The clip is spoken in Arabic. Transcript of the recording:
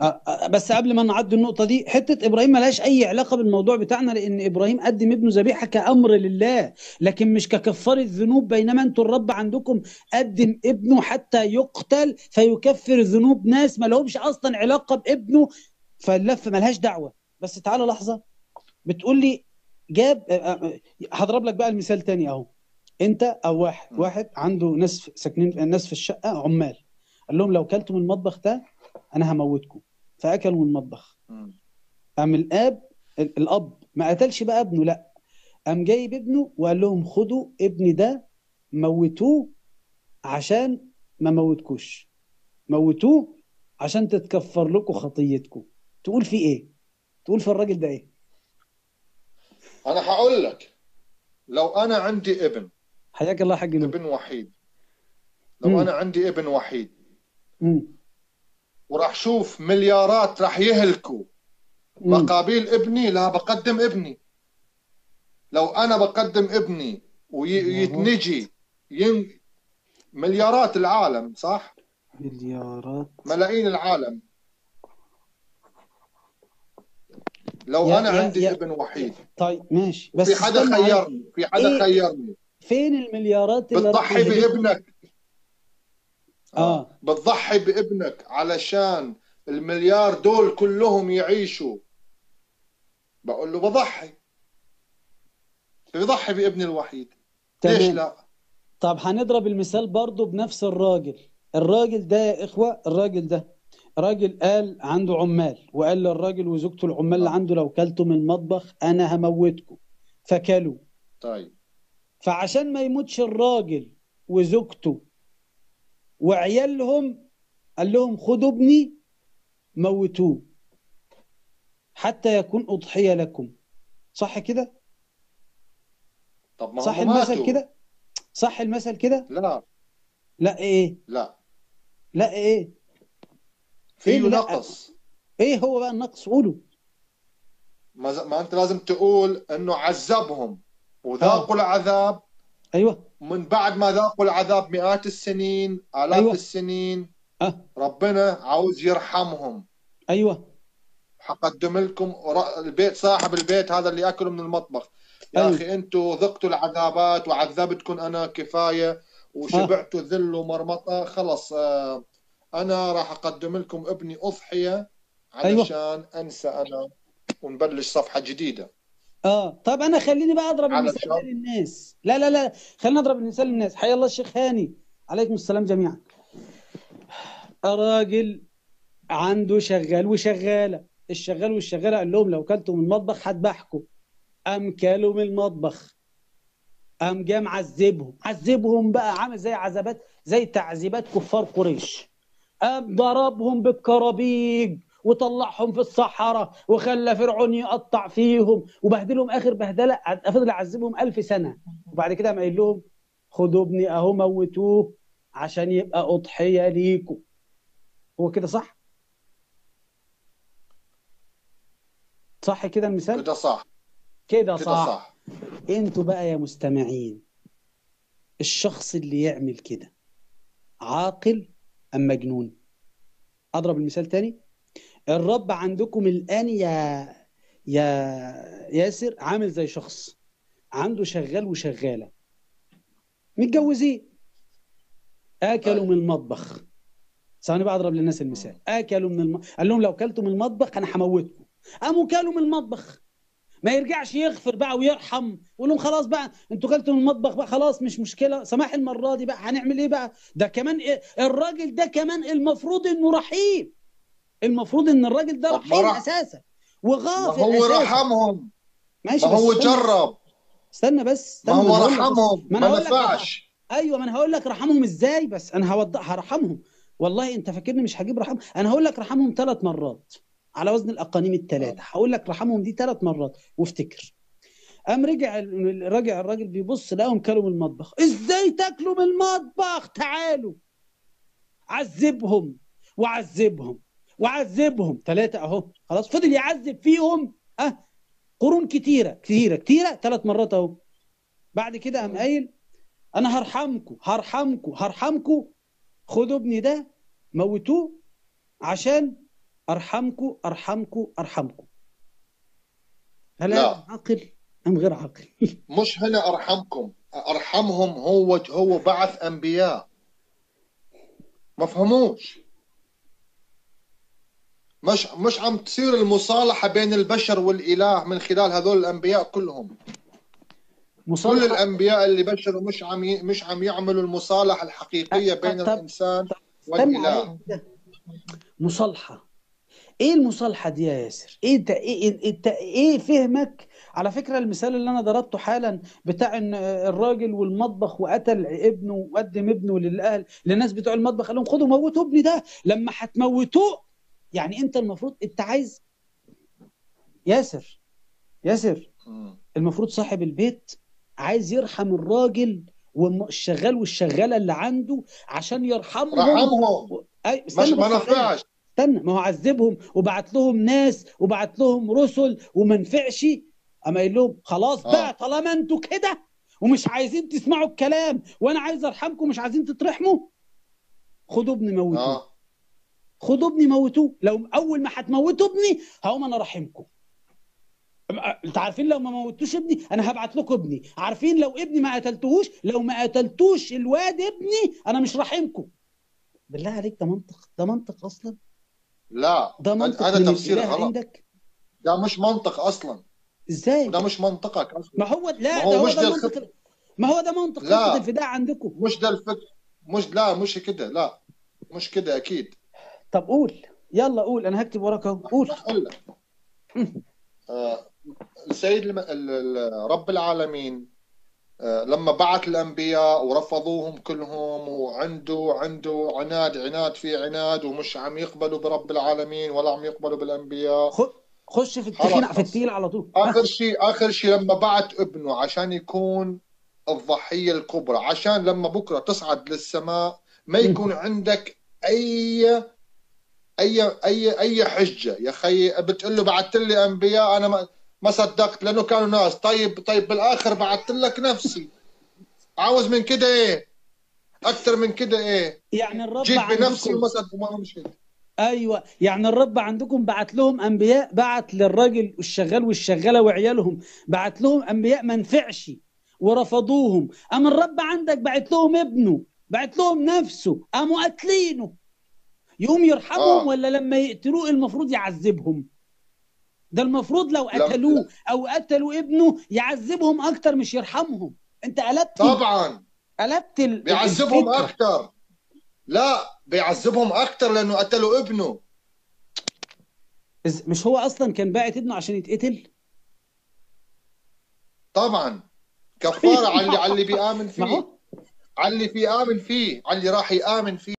بس قبل ما نعدي النقطة دي، حتة إبراهيم ملهاش أي علاقة بالموضوع بتاعنا، لأن إبراهيم قدم ابنه ذبيحة كأمر لله، لكن مش ككفارة ذنوب. بينما أنتوا الرب عندكم قدم ابنه حتى يقتل فيكفر ذنوب ناس ما لهمش أصلا علاقة بابنه، فاللف ملهاش دعوة. بس تعالى لحظة، بتقول لي جاب هضرب لك بقى المثال تاني أهو. أنت أو واحد عنده ناس ساكنين، ناس في الشقة عمال، قال لهم لو كلتوا من المطبخ ده أنا هموتكم، فاكلوا من المطبخ. قام الاب ما قتلش بقى ابنه، لا، قام جايب ابنه وقال لهم خدوا ابني ده موتوه عشان ما موتكوش، موتوه عشان تتكفر لكم خطيتكم. تقول فيه ايه؟ تقول في الراجل ده ايه؟ انا هقول لك، لو انا عندي ابن، حياك الله يا حاج نور. ابن وحيد، لو انا عندي ابن وحيد وراح شوف مليارات راح يهلكوا مقابل ابني، لا بقدم ابني. لو انا بقدم ابني ويتنجي مليارات العالم، صح؟ مليارات، ملايين العالم. لو يا انا يا عندي يا ابن وحيد، طيب ماشي، وفي بس حدا استنى علي. خيرني، في حدا ايه خيرني، فين المليارات اللي راح بتضحي يهلكوا؟ بابنك. بتضحي بابنك علشان المليار دول كلهم يعيشوا. بقول له بضحي، بضحي بابني الوحيد، ليش تمام. لا؟ طب هنضرب المثال برضو بنفس الراجل. الراجل ده يا إخوة، الراجل ده راجل قال عنده عمال، وقال للراجل وزوجته العمال اللي عنده لو كلتوا من المطبخ أنا هموتكم، فكلوا. طيب، فعشان ما يموتش الراجل وزوجته وعيالهم، قال لهم خدوا ابني موتوه حتى يكون أضحية لكم. صح كده؟ طب ما صح هم المثل ماتوا. كده؟ صح المثل كده؟ لا لا إيه؟ لا، لا إيه؟ إيه فيه اللي لا؟ نقص. إيه هو بقى النقص؟ قوله. ما انت لازم تقول انه عذبهم اه وذاقوا العذاب، ايوه ومن بعد ما ذاقوا العذاب مئات السنين، آلاف ايوه السنين، اه ربنا عاوز يرحمهم. ايوه حقدم لكم البيت، صاحب البيت هذا اللي ياكل من المطبخ، يا ايوه اخي انتوا ذقتوا العذابات وعذبتكم انا كفايه، اه وشبعتوا ذل ومرمطه، خلص انا راح اقدم لكم ابني اضحيه ايوه علشان انسى انا ونبلش صفحه جديده. طب انا خليني بقى اضرب المثال ده علشان للناس. لا لا لا، خلينا اضرب المثال للناس. حيا الله الشيخ هاني، عليكم السلام جميعا. راجل عنده شغال وشغاله، الشغال والشغاله قال لهم لو كلتوا من المطبخ هذبحكم. قام كلوا من المطبخ، قام جه معذبهم، عذبهم بقى عامل زي عذابات، زي تعذيبات كفار قريش. قام ضربهم بالكرابيج وطلعهم في الصحراء وخلى فرعون يقطع فيهم وبهدلهم اخر بهدله، فضل يعذبهم 1000 سنه. وبعد كده قام قايل لهم خدوا ابني اهو موتوه عشان يبقى اضحيه ليكم. هو كده صح؟ صح كده المثال؟ كده صح، كده كده صح. صح. انتوا بقى يا مستمعين، الشخص اللي يعمل كده عاقل ام مجنون؟ اضرب المثال تاني. الرب عندكم الآن يا ياسر عامل زي شخص عنده شغال وشغالة متجوزين، أكلوا من طيب، المطبخ. ثواني بقى أضرب للناس المثال. أكلوا من قال لهم لو كلتوا من المطبخ أنا هموتكم. قاموا كلوا من المطبخ. ما يرجعش يغفر بقى ويرحم ويقول لهم خلاص بقى انتوا كلتوا من المطبخ بقى، خلاص مش مشكله، سماح المره دي بقى هنعمل ايه بقى؟ ده كمان إيه؟ الراجل ده كمان المفروض انه رحيم، المفروض ان الراجل ده طب ما رحيم راح، اساسا ما وغافر هو اساسا. رحمهم، ما ماشي بس هو استنى بس، جرب، استنى بس ما استنى، ما هو انا هقول لك بس، رحمهم ما انا ما هقول لك نفعش. ايوه ما انا هقول لك رحمهم ازاي، بس انا هرحمهم. والله انت فاكرني مش هجيب رحم؟ انا هقول لك رحمهم 3 مرات على وزن الاقانيم الثلاثه. هقول لك رحمهم دي 3 مرات وافتكر. قام رجع الراجل بيبص لقاهم كلوا من المطبخ. ازاي تاكلوا من المطبخ؟ تعالوا عذبهم وعذبهم وعذبهم 3 اهو. خلاص فضل يعذب فيهم قرون كتيره كتيره كتيره 3 مرات اهو. بعد كده قام قايل انا هرحمكم هرحمكم هرحمكم، خدوا ابني ده موتوه عشان ارحمكم ارحمكم ارحمكم. هل هذا لا، عاقل ام غير عاقل؟ مش هنا ارحمكم، ارحمهم هو بعث انبياء. ما فهموش. مش عم تصير المصالحة بين البشر والإله من خلال هذول الأنبياء كلهم. كل مصالحه. الأنبياء اللي بشروا مش عم يعملوا المصالحة الحقيقية بين طب الإنسان استنى عليا والإله. كده. مصالحه، ايه المصالحة دي يا ياسر؟ ايه انت ايه فهمك؟ على فكرة المثال اللي انا ضربته حالا بتاع ان الراجل والمطبخ وقتل ابنه وقدم ابنه للاهل للناس بتوع المطبخ، قال لهم خدوا موتوا ابني ده. لما هتموتوه يعني انت المفروض انت عايز ياسر، ياسر مم. المفروض صاحب البيت عايز يرحم الراجل والشغال والشغالة اللي عنده عشان يرحمهم. رحمهم. استنى ما بس عليا. نفعش. استنى، ما هو عذبهم وبعت لهم ناس وبعت لهم رسل وما نفعش. اما قايل لهم خلاص بقى اه طالما انتوا كده ومش عايزين تسمعوا الكلام وانا عايز ارحمكم مش عايزين تترحموا، خدوا ابني موتوه. اه خدوا ابني موتوه. لو اول ما هتموتوا ابني هقوم انا راحمكم. انت عارفين لو ما موتوش ابني انا هبعت لكم ابني. عارفين لو ابني ما قتلتوهوش، لو ما قتلتوش الواد ابني انا مش راحمكم. بالله عليك ده منطق؟ ده منطق اصلا؟ لا، ده منطق هذا من تفسير الاله غلط. عندك؟ ده مش منطق أصلا. ازاي؟ وده مش منطقك ما أصلا. هو ما لا، ده هو هو مش ده ده الخط. المنطق. ما هو ده منطق خطة لا، الفداء عندكم. مش ده الفكر. مش كده. لا، مش كده أكيد. طب قول، يلا قول، انا هكتب وراك اهو، قول. أقول لك. آه، السيد رب العالمين لما بعث الأنبياء ورفضوهم كلهم، عنده عناد في عناد، ومش عم يقبلوا برب العالمين ولا عم يقبلوا بالأنبياء. خش في التخين في حركس. التقيل على طول. آخر شيء لما بعث ابنه عشان يكون الضحية الكبرى، عشان لما بكرة تصعد للسماء ما يكون عندك أي حجة. يا خي بتقول له بعثت لي أنبياء، أنا ما صدقت لأنه كانوا ناس. طيب بالآخر بعثت لك نفسي. عاوز من كده ايه؟ اكتر من كده ايه؟ يعني الرب جيت بنفسي عندكم، وما مشيت. ايوه يعني الرب عندكم بعت لهم انبياء، بعت للراجل والشغال والشغاله وعيالهم، بعت لهم انبياء ما نفعش ورفضوهم. اما الرب عندك بعت لهم ابنه، بعت لهم نفسه، قاموا قاتلينه. يقوم يرحمهم اه ولا لما يقتلوه المفروض يعذبهم؟ ده المفروض لو لا قتلوه او قتلوا ابنه يعذبهم اكتر مش يرحمهم. انت طبعا قلبت بيعذبهم الفكره. اكتر. لا، بيعذبهم اكتر لانه قتلوا ابنه. مش هو اصلا كان باعت ابنه عشان يتقتل؟ طبعا كفاره على اللي بيامن ما فيه، هو على اللي راح يامن فيه.